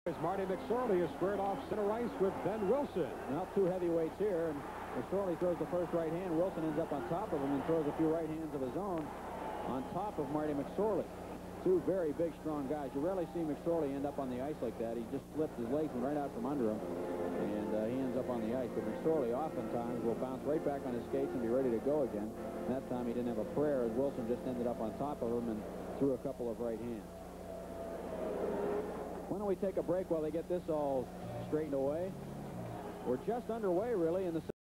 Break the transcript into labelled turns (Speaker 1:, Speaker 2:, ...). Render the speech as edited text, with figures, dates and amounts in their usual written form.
Speaker 1: As Marty McSorley is squared off center ice with Ben Wilson.
Speaker 2: Now two heavyweights here, and McSorley throws the first right hand. Wilson ends up on top of him and throws a few right hands of his own on top of Marty McSorley. Two very big, strong guys. You rarely see McSorley end up on the ice like that. He just slipped his legs right out from under him, and he ends up on the ice. But McSorley oftentimes will bounce right back on his skates and be ready to go again. And that time he didn't have a prayer, as Wilson just ended up on top of him and threw a couple of right hands. Why don't we take a break while they get this all straightened away? We're just underway, really, in the